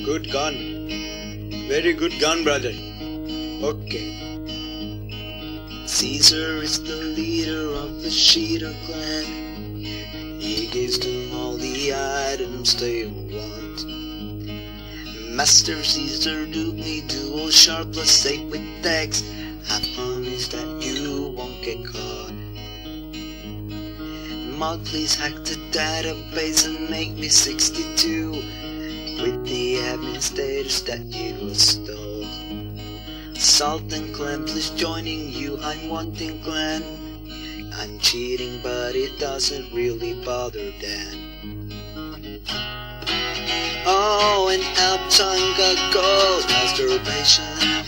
Good gun. Very good gun, brother. Okay. Caesar is the leader of the Cheater clan. He gives them all the items they want. Master Caesar, do me dual sharp plus 8 with dex. I promise that you won't get caught. Mod, please hack the database and make me 62 with the admin status that you stole. Sultan clan, please joining you, I'm wanting clan. I'm cheating but it doesn't really bother Dan. Oh, and Alpton got gold masturbation.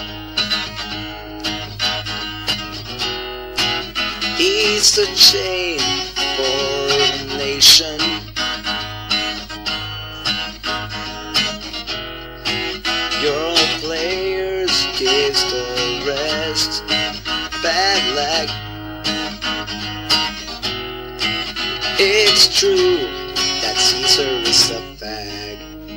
He's the chain for the nation. Your players gives the rest bad luck. It's true that Caesar is a fag.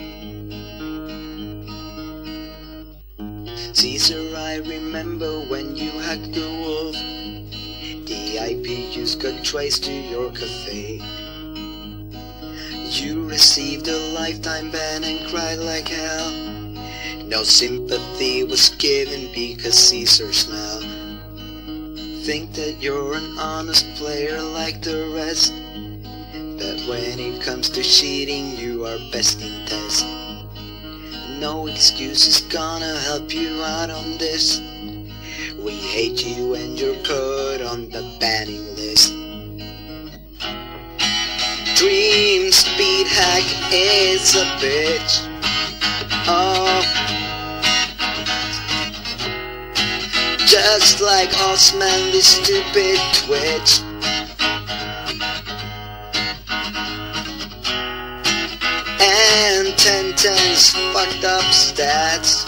Caesar, I remember when you hacked the wolf. The IP use got traced to your cafe. You received a lifetime ban and cried like hell. No sympathy was given because Caesar smell. Think that you're an honest player like the rest, but when it comes to cheating you are best in test. No excuse is gonna help you out on this. We hate you and you're put on the banning list. Dream speed hack is a bitch. Oh, just like Osman, this stupid Twitch. And 1010's fucked up stats.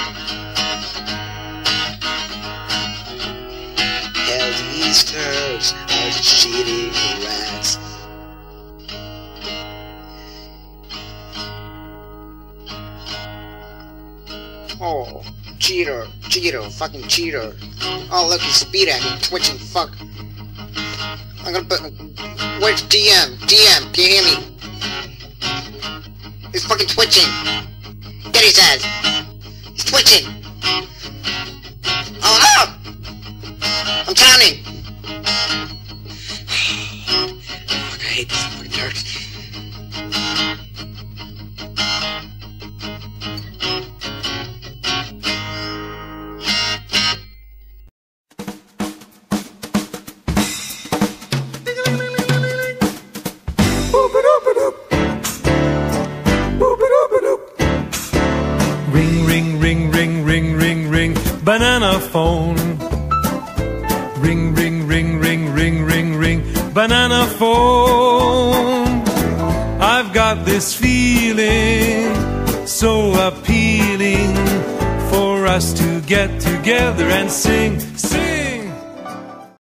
Hell, these turds are cheating rats. Oh, cheater, fucking cheater. Oh, look, he's speed hacking, twitching, fuck. I'm gonna put... Where's DM? DM, can you hear me? He's fucking twitching. Get his ass. He's twitching. Oh, no! I'm drowning. Fuck, I hate this fucking dirt. Ring, ring, ring, ring, ring, ring, ring, banana phone. Ring, ring, ring, ring, ring, ring, ring, banana phone. I've got this feeling so appealing for us to get together and sing